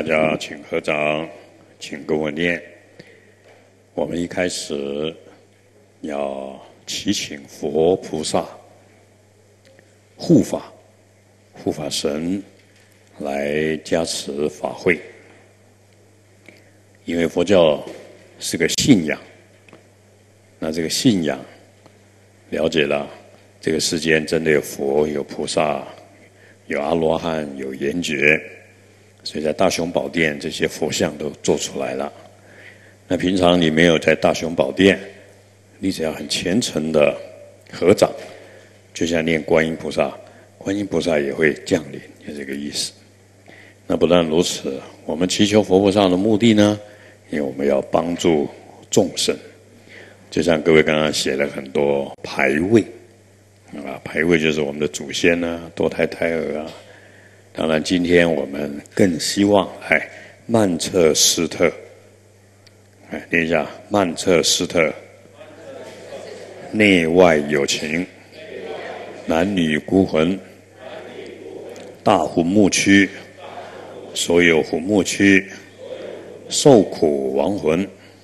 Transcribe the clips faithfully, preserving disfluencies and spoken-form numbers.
家请合掌，请跟我念。我们一开始要祈请佛菩萨护法、护法神来加持法会，因为佛教是个信仰。那这个信仰了解了，这个世间真的有佛、有菩萨、有阿罗汉、有圆觉，所以在大雄宝殿这些佛像都做出来了。那平常你没有在大雄宝殿，你只要很虔诚的合掌，就像念观音菩萨，观音菩萨也会降临，就这个意思。那不但如此，我们祈求佛菩萨的目的呢，因为我们要帮助众生。就像各位刚刚写了很多牌位啊，牌位就是我们的祖先啊，堕胎胎儿啊。当然，今天我们更希望来曼彻斯特，哎，念一下曼彻斯特，内外有情，男女孤魂，大虎墓区，所有虎墓区受苦亡魂，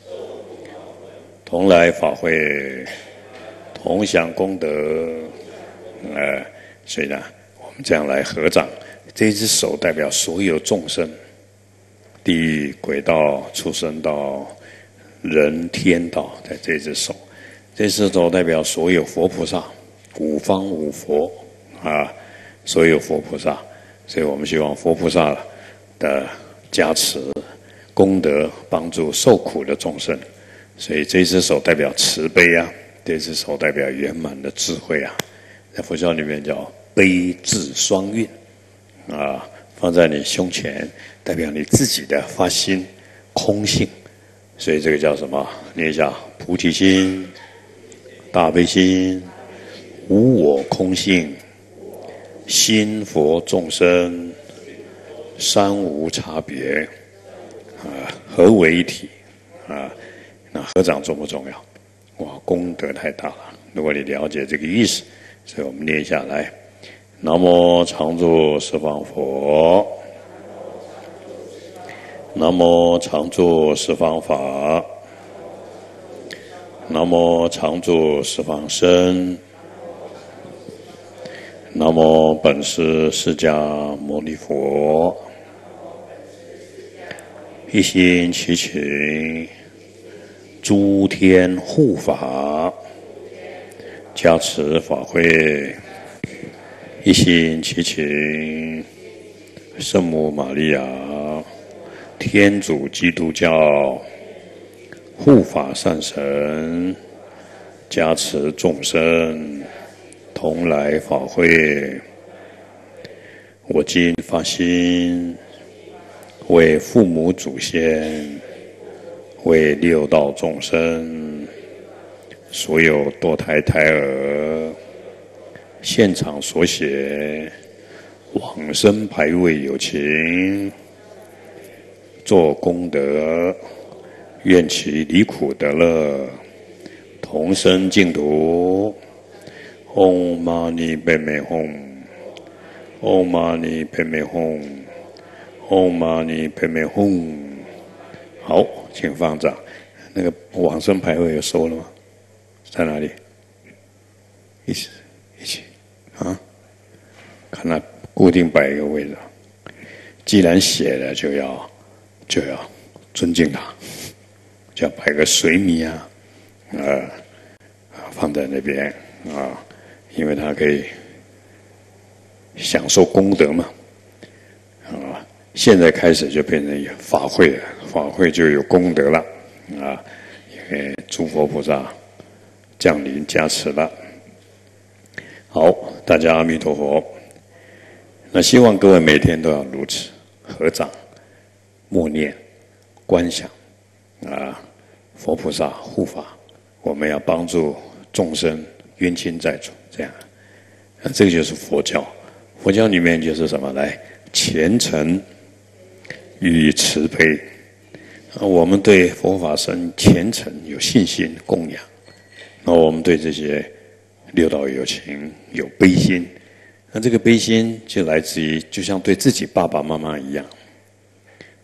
同来法会，同享功德。呃，所以呢，我们这样来合掌。这一只手代表所有众生，地狱、鬼道、畜生道、人天道，在这只手。这只手代表所有佛菩萨，五方五佛啊，所有佛菩萨。所以我们希望佛菩萨的加持、功德，帮助受苦的众生。所以这只手代表慈悲啊，这只手代表圆满的智慧啊，在佛教里面叫悲智双运。啊，放在你胸前，代表你自己的发心空性，所以这个叫什么？念一下：菩提心、大悲心、无我空性、心佛众生，三无差别，啊，合为一体，啊，那合掌重不重要？哇，功德太大了！如果你了解这个意思，所以我们念下来。南无常住十方佛，南无常住十方法，南无常住十方身，南无本师释迦牟尼佛。一心祈请诸天护法加持法会，一心祈请圣母玛利亚、天主基督教护法善神加持众生同来法会。我今发心，为父母祖先，为六道众生，所有堕胎胎儿，现场所写往生牌位有情，做功德，愿其离苦得乐，同生净土。唵嘛呢叭咪吽，唵嘛呢叭咪吽，唵嘛呢叭咪吽。好，请放掌。那个往生牌位有收了吗？在哪里？一起，一起。啊，看它固定摆一个位置。既然写了，就要就要尊敬它，就要摆个水米啊，呃，放在那边啊，因为它可以享受功德嘛。啊，现在开始就变成法会了，法会就有功德了啊，因为诸佛菩萨降临加持了。好，大家阿弥陀佛。那希望各位每天都要如此合掌、默念、观想啊，佛菩萨护法，我们要帮助众生冤亲债主，这样，啊，这个就是佛教。佛教里面就是什么？来虔诚与慈悲。啊，我们对佛法僧虔诚有信心供养，那我们对这些六道有情有悲心，那这个悲心就来自于，就像对自己爸爸妈妈一样，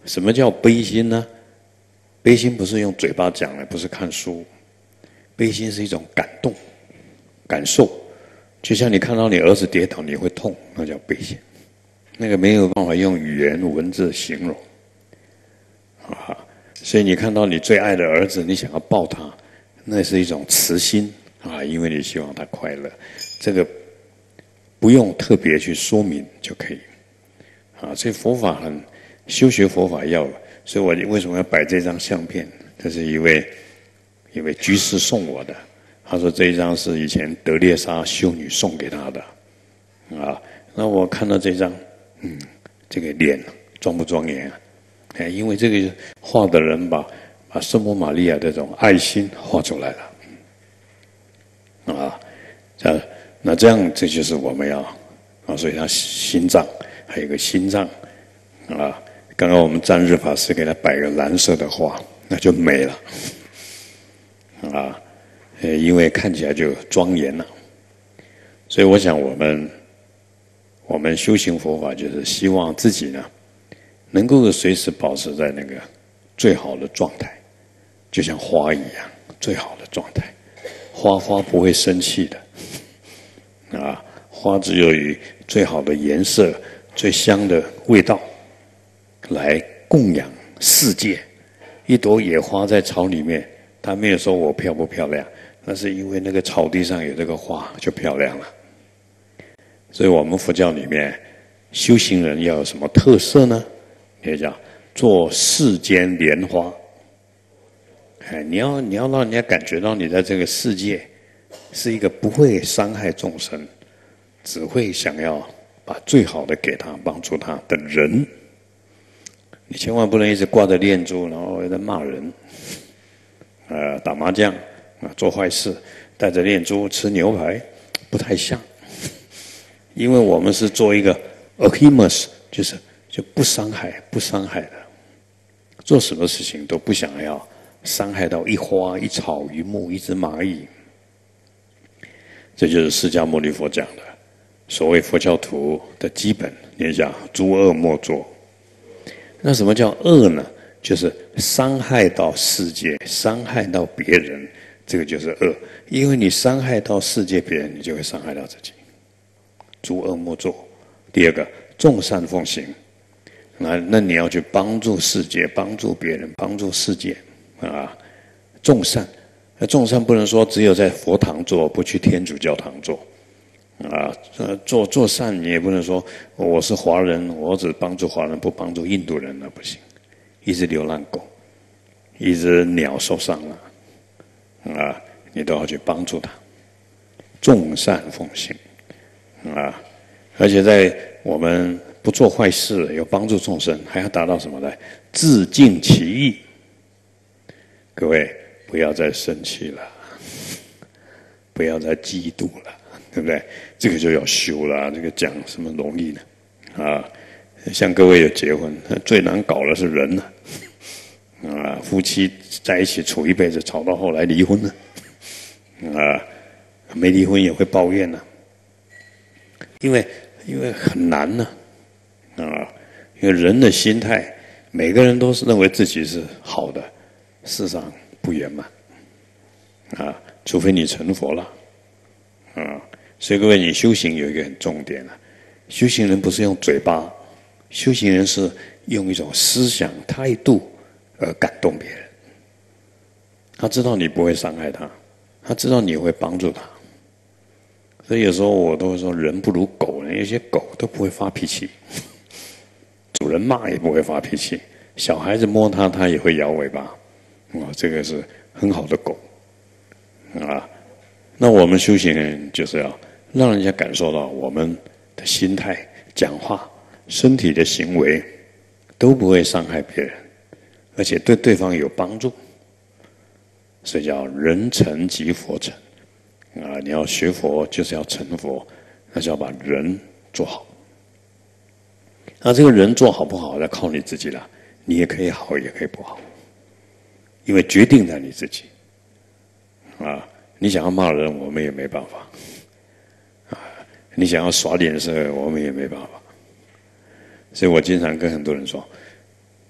什么叫悲心呢？悲心不是用嘴巴讲的，不是看书。悲心是一种感动、感受，就像你看到你儿子跌倒，你会痛，那叫悲心。那个没有办法用语言文字形容啊。所以你看到你最爱的儿子，你想要抱他，那是一种慈心啊，因为你希望他快乐。这个不用特别去说明就可以啊。所以佛法很修学佛法要，所以我为什么要摆这张相片？这是一位一位居士送我的，他说这一张是以前德列莎修女送给他的啊。那我看到这张，嗯，这个脸庄不庄严啊？哎，因为这个画的人把把圣母玛利亚这种爱心画出来了啊。这那这样这就是我们要啊，所以他心脏还有一个心脏啊。刚刚我们占日法师给他摆个蓝色的花，那就美了啊，呃，因为看起来就庄严了。所以我想我们我们修行佛法，就是希望自己呢，能够随时保持在那个最好的状态，就像花一样，最好的状态。花花不会生气的，啊，花只有以最好的颜色、最香的味道来供养世界。一朵野花在草里面，它没有说我漂不漂亮，那是因为那个草地上有这个花就漂亮了。所以我们佛教里面修行人要有什么特色呢？也叫做世间莲花。哎，你要你要让人家感觉到你在这个世界是一个不会伤害众生，只会想要把最好的给他、帮助他的人。你千万不能一直挂着念珠，然后在骂人，呃，打麻将啊，做坏事，带着念珠吃牛排，不太像。因为我们是做一个 ahimus， 就是就不伤害、不伤害的，做什么事情都不想要伤害到一花、一草、一木、一只蚂蚁。这就是释迦牟尼佛讲的，所谓佛教徒的基本，也讲诸恶莫作。那什么叫恶呢？就是伤害到世界，伤害到别人，这个就是恶。因为你伤害到世界别人，你就会伤害到自己。诸恶莫作。第二个，众善奉行。那那你要去帮助世界，帮助别人，帮助世界啊，众善。那众善不能说只有在佛堂做，不去天主教堂做。啊，做做善你也不能说我是华人，我只帮助华人，不帮助印度人，那不行。一只流浪狗，一只鸟受伤了，啊，你都要去帮助它。众善奉行，啊，而且在我们不做坏事，有帮助众生，还要达到什么呢？自尽其意。各位不要再生气了，不要再嫉妒了。对不对？这个就要修了，这个讲什么容易呢？啊，像各位有结婚，最难搞的是人呢。啊，夫妻在一起处一辈子，吵到后来离婚了。啊，没离婚也会抱怨呢，因为因为很难呢。啊，因为人的心态，每个人都是认为自己是好的，事实上不圆满。啊，除非你成佛了。啊。所以各位，你修行有一个很重点啊，修行人不是用嘴巴，修行人是用一种思想态度而感动别人。他知道你不会伤害他，他知道你会帮助他。所以有时候我都会说，人不如狗呢，有些狗都不会发脾气，主人骂也不会发脾气，小孩子摸它，它也会摇尾巴。哇，这个是很好的狗啊。那我们修行人就是要让人家感受到我们的心态、讲话、身体的行为都不会伤害别人，而且对对方有帮助，所以叫人成即佛成啊！你要学佛就是要成佛，那就要把人做好。那这个人做好不好，要靠你自己了。你也可以好，也可以不好，因为决定在你自己啊！你想要骂人，我们也没办法。啊，你想要耍脸色，我们也没办法。所以我经常跟很多人说，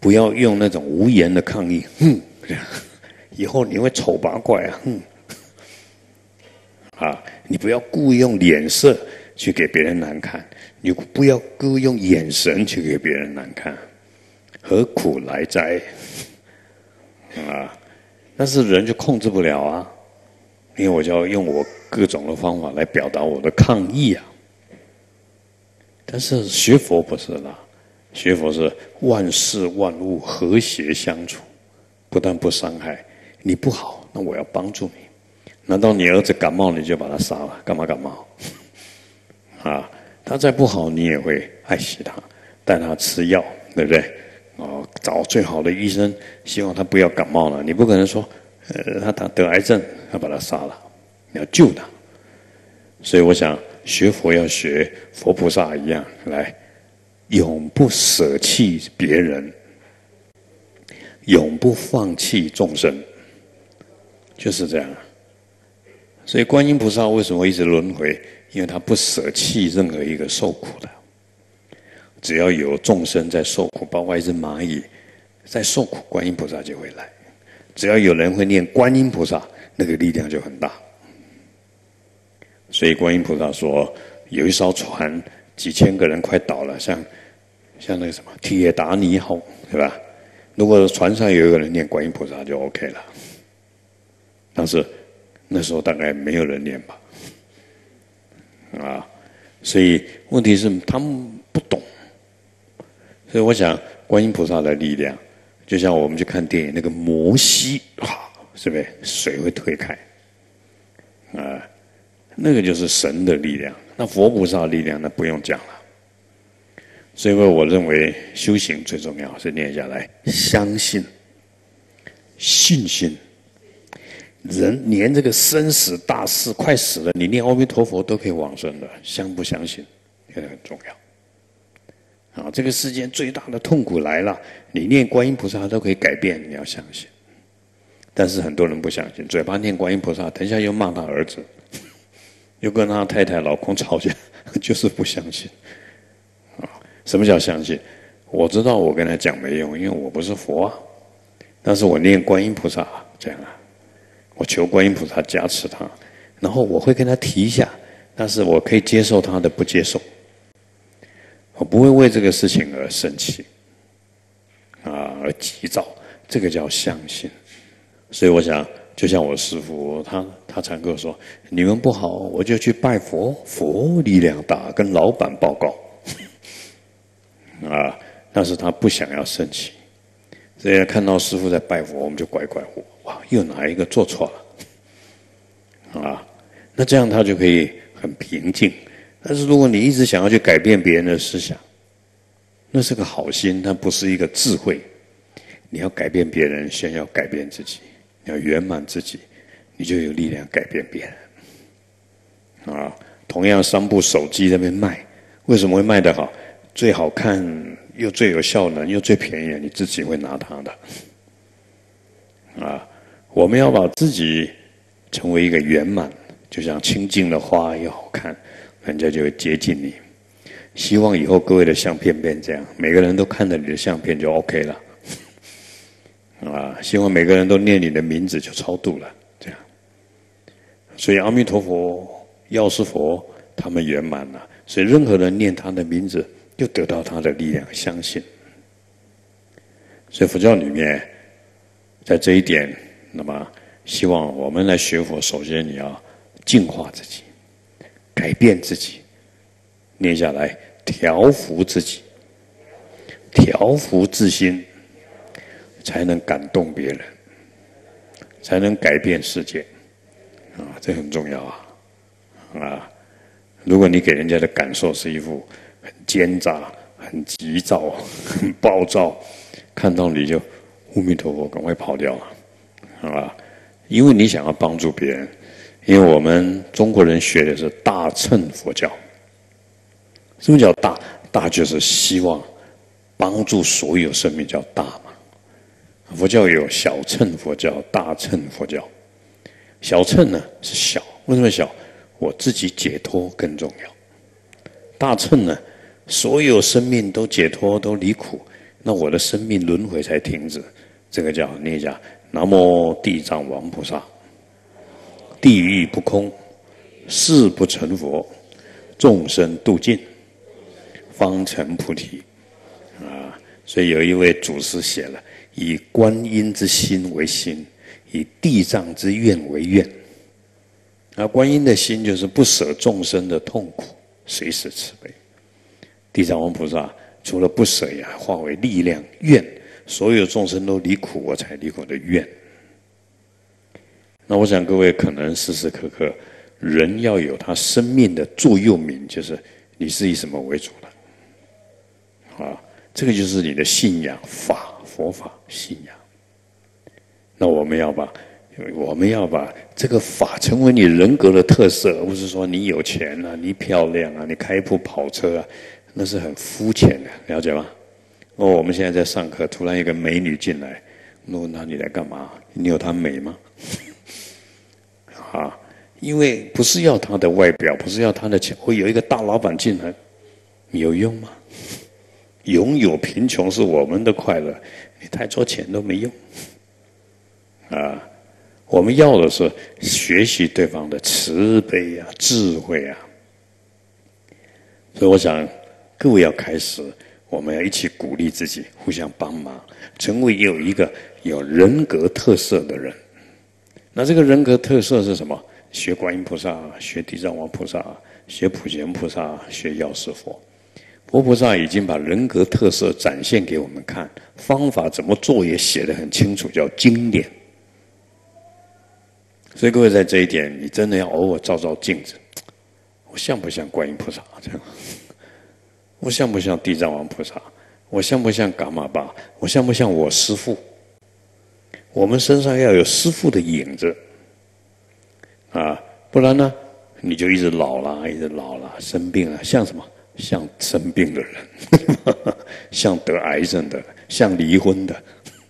不要用那种无言的抗议，哼，以后你会丑八怪啊，哼，啊，你不要故意用脸色去给别人难看，你不要故意用眼神去给别人难看，何苦来哉？啊，但是人就控制不了啊，因为我就要用我各种的方法来表达我的抗议啊。但是学佛不是啦，学佛是万事万物和谐相处，不但不伤害。你不好，那我要帮助你。难道你儿子感冒你就把他杀了？干嘛感冒？啊，他再不好你也会爱惜他，带他吃药，对不对？哦，找最好的医生，希望他不要感冒了。你不可能说，呃，他他得癌症，要把他杀了，你要救他。所以我想学佛要学佛菩萨一样，来永不舍弃别人，永不放弃众生，就是这样。所以观音菩萨为什么一直轮回？因为他不舍弃任何一个受苦的。只要有众生在受苦，包括一只蚂蚁在受苦，观音菩萨就会来。只要有人会念观音菩萨，那个力量就很大。所以观音菩萨说，有一艘船几千个人快倒了，像像那个什么铁达尼号，对吧？如果船上有一个人念观音菩萨就 OK 了。但是那时候大概没有人念吧，啊，所以问题是他们不懂。所以我想观音菩萨的力量，就像我们去看电影那个摩西，啊，是不是水会退开？啊，那个就是神的力量。那佛菩萨的力量，那不用讲了。所以我认为修行最重要是念下来，相信、信心。人连这个生死大事快死了，你念阿弥陀佛都可以往生的，相不相信？这个很重要。啊，这个世间最大的痛苦来了，你念观音菩萨都可以改变，你要相信。但是很多人不相信，嘴巴念观音菩萨，等一下又骂他儿子，又跟他太太老公吵架，就是不相信。啊，什么叫相信？我知道我跟他讲没用，因为我不是佛啊。但是我念观音菩萨这样啊，我求观音菩萨加持他，然后我会跟他提一下，但是我可以接受他的不接受。我不会为这个事情而生气，啊，而急躁，这个叫相信。所以我想，就像我师父，他他常跟我说：“你们不好，我就去拜佛，佛力量大，跟老板报告。”啊，但是他不想要生气，所以看到师父在拜佛，我们就乖乖，哇，又哪一个做错了？啊，那这样他就可以很平静。但是如果你一直想要去改变别人的思想，那是个好心，但不是一个智慧。你要改变别人，先要改变自己，你要圆满自己，你就有力量改变别人。啊，同样三部手机在那边卖，为什么会卖得好？最好看又最有效能又最便宜，你自己会拿它的。啊，我们要把自己成为一个圆满，就像清净的花又好看，人家就会接近你。希望以后各位的相片变这样，每个人都看着你的相片就 OK 了。啊，希望每个人都念你的名字就超度了，这样。所以阿弥陀佛、药师佛他们圆满了，所以任何人念他的名字，就得到他的力量，相信。所以佛教里面，在这一点，那么希望我们来学佛，首先你要净化自己，改变自己，念下来，调伏自己，调伏自心，才能感动别人，才能改变世界。啊，这很重要啊！啊，如果你给人家的感受是一副很奸诈、很急躁、很暴躁，看到你就阿弥陀佛，赶快跑掉了，啊！因为你想要帮助别人，因为我们中国人学的是大乘佛教。什么叫大？大就是希望帮助所有生命，叫大嘛。佛教有小乘佛教、大乘佛教。小乘呢是小，为什么小？我自己解脱更重要。大乘呢，所有生命都解脱，都离苦， 那我的生命轮回才停止。这个叫念一下：南无地藏王菩萨，地狱不空，誓不成佛，众生度尽，方成菩提。啊，所以有一位祖师写了：以观音之心为心，以地藏之愿为愿。啊，观音的心就是不舍众生的痛苦，随时慈悲。地藏王菩萨除了不舍呀，化为力量愿，所有众生都离苦，我才离苦的愿。那我想各位可能时时刻刻，人要有他生命的座右铭，就是你是以什么为主的？啊，这个就是你的信仰，法佛法信仰。那我们要把。我们要把这个法成为你人格的特色，而不是说你有钱啊，你漂亮啊，你开一部跑车啊，那是很肤浅的，了解吗？哦，我们现在在上课，突然一个美女进来，我问她你来干嘛？你有她美吗？啊，因为不是要她的外表，不是要她的钱，会有一个大老板进来，你有用吗？拥有贫穷是我们的快乐，你太多钱都没用，啊。我们要的是学习对方的慈悲啊、智慧啊。所以我想，各位要开始，我们要一起鼓励自己，互相帮忙，成为有一个有人格特色的人。那这个人格特色是什么？学观音菩萨，学地藏王菩萨，学普贤菩萨，学药师佛。佛菩萨已经把人格特色展现给我们看，方法怎么做也写得很清楚，叫经典。所以各位在这一点，你真的要偶尔照照镜子，我像不像观音菩萨？这样，我像不像地藏王菩萨？我像不像噶玛巴？我像不像我师父？我们身上要有师父的影子啊，不然呢，你就一直老啦，一直老啦，生病了，像什么？像生病的人，像得癌症的，像离婚的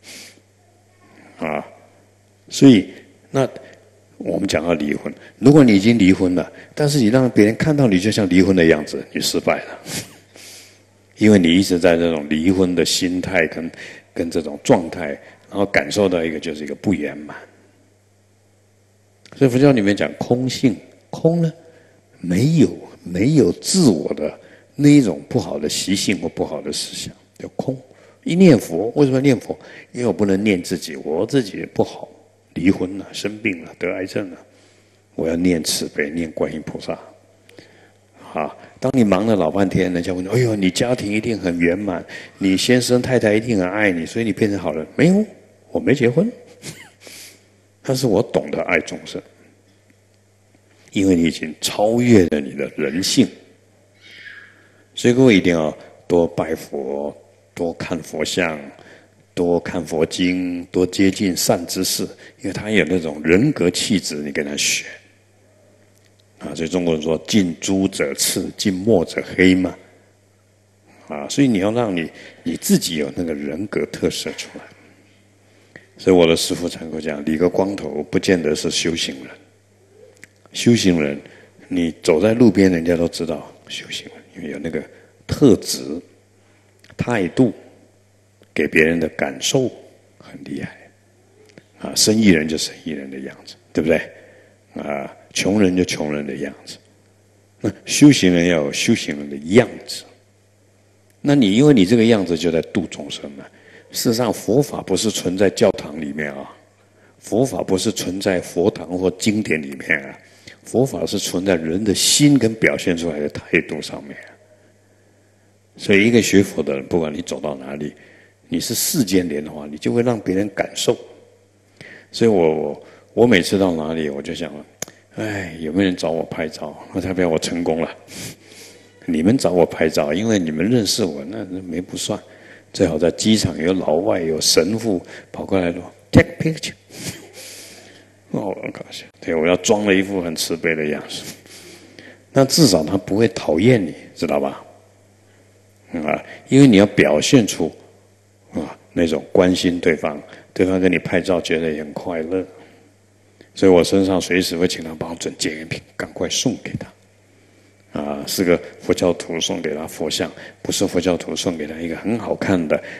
啊，所以那。我们讲到离婚，如果你已经离婚了，但是你让别人看到你就像离婚的样子，你失败了，因为你一直在这种离婚的心态跟跟这种状态，然后感受到一个就是一个不圆满。所以佛教里面讲空性，空呢没有没有自我的那一种不好的习性或不好的思想，叫空。一念佛，为什么念佛？因为我不能念自己，我自己不好。离婚了，生病了，得癌症了，我要念慈悲，念观音菩萨。啊，当你忙了老半天，人家问你：“哎呦，你家庭一定很圆满，你先生太太一定很爱你，所以你变成好人。”没有，我没结婚，但是我懂得爱众生，因为你已经超越了你的人性。所以各位一定要多拜佛，多看佛像。多看佛经，多接近善知识，因为他有那种人格气质，你跟他学啊。所以中国人说“近朱者赤，近墨者黑”嘛，啊，所以你要让你你自己有那个人格特色出来。所以我的师父常跟我讲，理个光头不见得是修行人。修行人，你走在路边，人家都知道修行人，因为有那个特质、态度。给别人的感受很厉害，啊，生意人就生意人的样子，对不对？啊，穷人就穷人的样子。那修行人要有修行人的样子。那你因为你这个样子就在度众生嘛。事实上，佛法不是存在教堂里面啊，佛法不是存在佛堂或经典里面啊，佛法是存在人的心跟表现出来的态度上面。所以，一个学佛的人，不管你走到哪里。你是世间莲花，你就会让别人感受。所以我我我每次到哪里，我就想，哎，有没有人找我拍照？那代表我成功了。你们找我拍照，因为你们认识我，那没不算。最好在机场有老外有神父跑过来说 ，take picture。哦，我高兴。对，我要装了一副很慈悲的样子，那至少他不会讨厌你，知道吧？啊，因为你要表现出。啊，那种关心对方，对方跟你拍照觉得也很快乐，所以我身上随时会请他帮我准纪念品，赶快送给他。啊，是个佛教徒送给他佛像，不是佛教徒送给他一个很好看的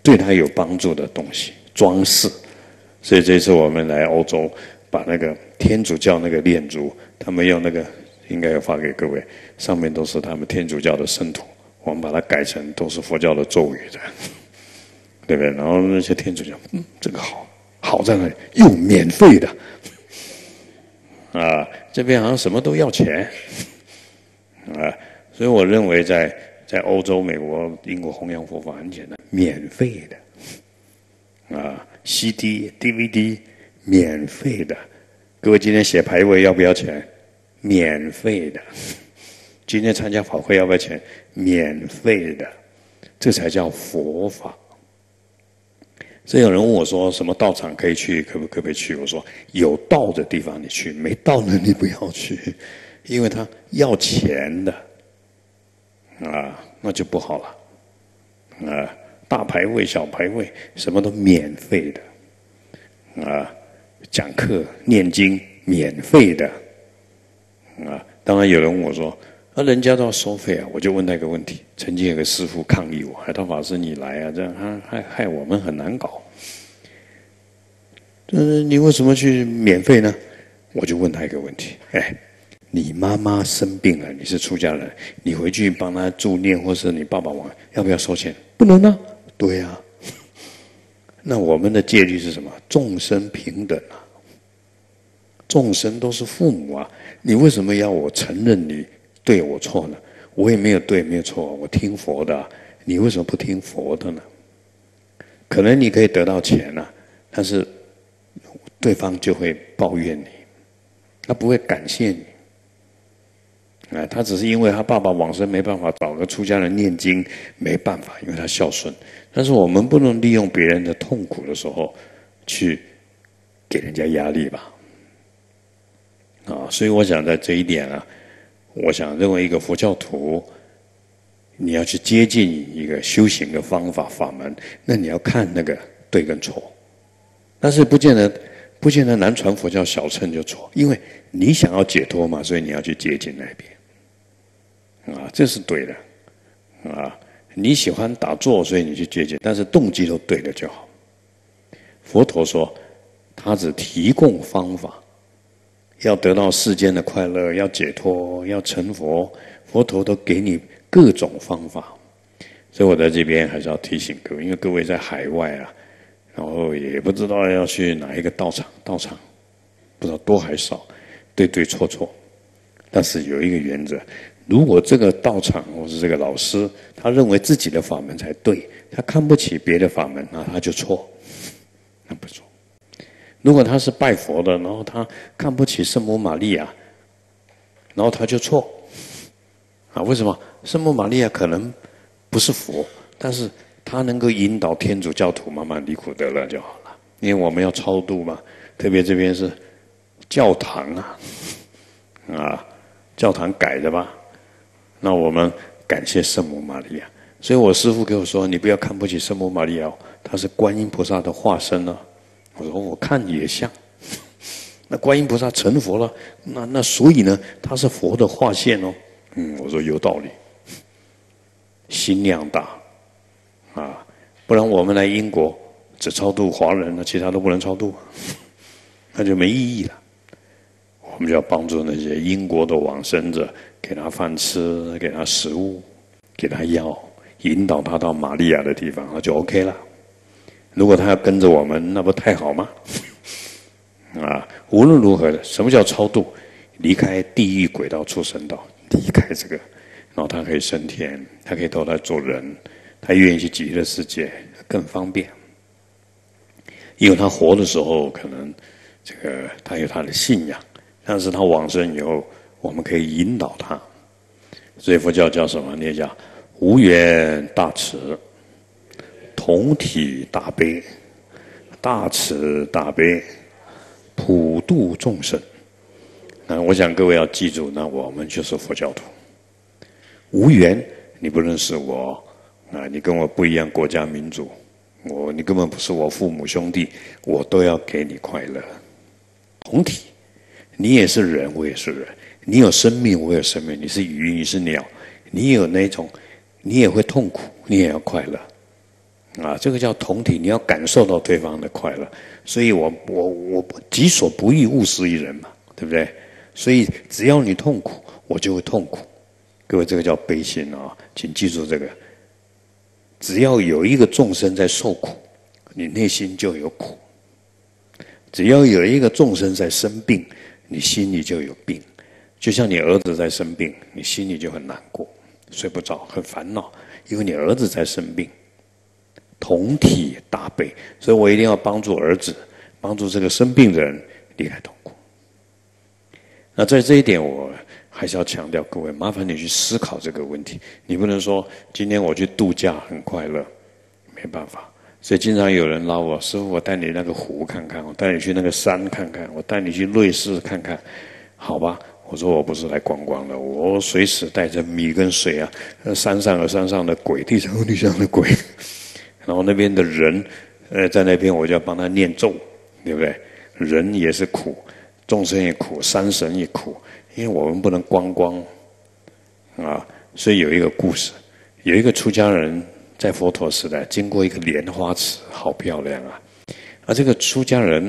对他有帮助的东西，装饰。所以这次我们来欧洲，把那个天主教那个念珠，他们用那个应该要发给各位，上面都是他们天主教的圣徒，我们把它改成都是佛教的咒语的，对不对？然后那些天主教，嗯，这个好，好在哪里？又免费的，啊，这边好像什么都要钱，啊，所以我认为在在欧洲、美国、英国弘扬佛法很简单，免费的，啊 ，C D、D V D 免费的。各位今天写牌位要不要钱？免费的。今天参加法会要不要钱？免费的。这才叫佛法。所以有人问我说，什么道场可以去，可不可不可以去？我说，有道的地方你去，没道的你不要去，因为他要钱的，啊，那就不好了，啊，大牌位、小牌位，什么都免费的，啊，讲课、念经免费的，啊，当然有人问我说，那、啊、人家都要收费啊，我就问他一个问题。曾经有个师父抗议我，海涛法师你来啊，这样害害害我们很难搞。呃，你为什么去免费呢？我就问他一个问题，哎，你妈妈生病了，你是出家人，你回去帮她助念，或是你爸爸忙，要不要收钱？不能啊。对啊。那我们的戒律是什么？众生平等啊，众生都是父母啊，你为什么要我承认你对我错呢？我也没有对，没有错，我听佛的、啊，你为什么不听佛的呢？可能你可以得到钱啊，但是对方就会抱怨你，他不会感谢你。啊，他只是因为他爸爸往生没办法找个出家人念经，没办法，因为他孝顺。但是我们不能利用别人的痛苦的时候，去给人家压力吧。啊，所以我想在这一点啊，我想认为一个佛教徒，你要去接近一个修行的方法法门，那你要看那个对跟错，但是不见得不见得南传佛教小乘就错，因为你想要解脱嘛，所以你要去接近那边，啊，这是对的，啊，你喜欢打坐，所以你去接近，但是动机都对的就好。佛陀说，他只提供方法。要得到世间的快乐，要解脱，要成佛，佛陀都给你各种方法。所以我在这边还是要提醒各位，因为各位在海外啊，然后也不知道要去哪一个道场，道场不知道多还少，对对错错。但是有一个原则，如果这个道场或是这个老师，他认为自己的法门才对，他看不起别的法门，那他就错，那不错。如果他是拜佛的，然后他看不起圣母玛利亚，然后他就错，啊，为什么？圣母玛利亚可能不是佛，但是他能够引导天主教徒慢慢离苦得乐就好了。因为我们要超度嘛，特别这边是教堂啊，啊，教堂改的吧？那我们感谢圣母玛利亚。所以我师父给我说，你不要看不起圣母玛利亚，她是观音菩萨的化身啊。我说我看也像，那观音菩萨成佛了，那那所以呢，他是佛的化现哦。嗯，我说有道理，心量大啊，不然我们来英国只超度华人，那其他都不能超度，那就没意义了。我们就要帮助那些英国的往生者，给他饭吃，给他食物，给他药，引导他到玛利亚的地方，那就 OK 了。如果他要跟着我们，那不太好吗？啊，无论如何的，什么叫超度？离开地狱轨道畜生道，离开这个，然后他可以升天，他可以投胎做人，他愿意去极乐世界，更方便。因为他活的时候，可能这个他有他的信仰，但是他往生以后，我们可以引导他。所以佛教叫什么？那叫无缘大慈。同体大悲，大慈大悲，普度众生。那我想各位要记住，那我们就是佛教徒。无缘，你不认识我啊，你跟我不一样国家民族，我你根本不是我父母兄弟，我都要给你快乐。同体，你也是人，我也是人，你有生命，我有生命，你是鱼，你是鸟，你有那种，你也会痛苦，你也要快乐。 啊，这个叫同体，你要感受到对方的快乐。所以我我我己所不欲，勿施于人嘛，对不对？所以只要你痛苦，我就会痛苦。各位，这个叫悲心啊，请记住这个。只要有一个众生在受苦，你内心就有苦；只要有一个众生在生病，你心里就有病。就像你儿子在生病，你心里就很难过，睡不着，很烦恼，因为你儿子在生病。同体大悲，所以我一定要帮助儿子，帮助这个生病的人离开痛苦。那在这一点，我还是要强调各位，麻烦你去思考这个问题。你不能说今天我去度假很快乐，没办法。所以经常有人拉我，师父，我带你那个湖看看，我带你去那个山看看，我带你去瑞士看看，好吧？我说我不是来观光的，我随时带着米跟水啊。山上有山上的鬼，地上有地上的鬼。然后那边的人，呃，在那边我就要帮他念咒，对不对？人也是苦，众生也苦，山神也苦，因为我们不能观光，啊，所以有一个故事，有一个出家人在佛陀时代经过一个莲花池，好漂亮啊！而这个出家人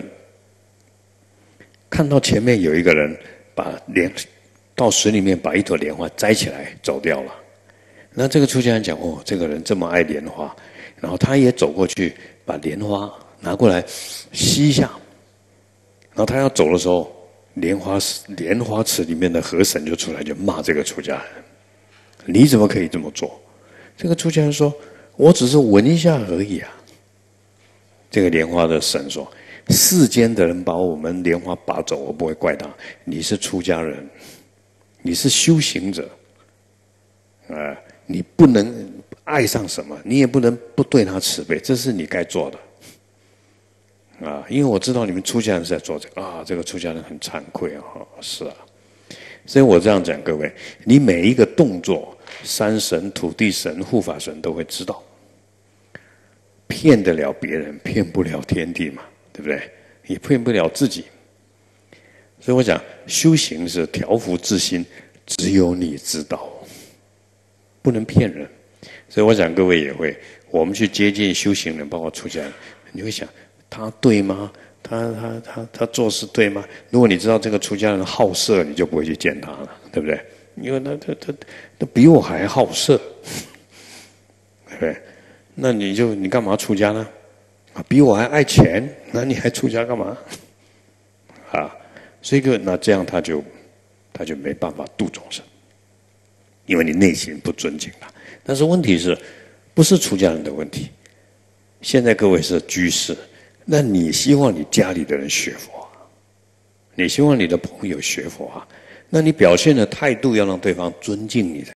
看到前面有一个人把莲到水里面把一朵莲花摘起来走掉了，那这个出家人讲，哦，这个人这么爱莲花。然后他也走过去，把莲花拿过来吸一下。然后他要走的时候，莲花莲花池里面的河神就出来，就骂这个出家人：“你怎么可以这么做？”这个出家人说：“我只是闻一下而已啊。”这个莲花的神说：“世间的人把我们莲花拔走，我不会怪他。你是出家人，你是修行者，啊、呃，你不能。”爱上什么，你也不能不对他慈悲，这是你该做的啊！因为我知道你们出家人是在做这个啊，这个出家人很惭愧啊，是啊，所以我这样讲，各位，你每一个动作，山神、土地神、护法神都会知道，骗得了别人，骗不了天地嘛，对不对？也骗不了自己。所以我讲，修行是调伏自心，只有你知道，不能骗人。所以我想各位也会，我们去接近修行人，包括出家人，你会想他对吗？他他他他做事对吗？如果你知道这个出家人好色，你就不会去见他了，对不对？因为他他他他比我还好色，对不对？那你就你干嘛出家呢？啊，比我还爱钱，那你还出家干嘛？啊，所以个那这样他就他就没办法度众生，因为你内心不尊敬他。但是问题是，不是出家人的问题。现在各位是居士，那你希望你家里的人学佛啊，你希望你的朋友学佛啊，那你表现的态度要让对方尊敬你的。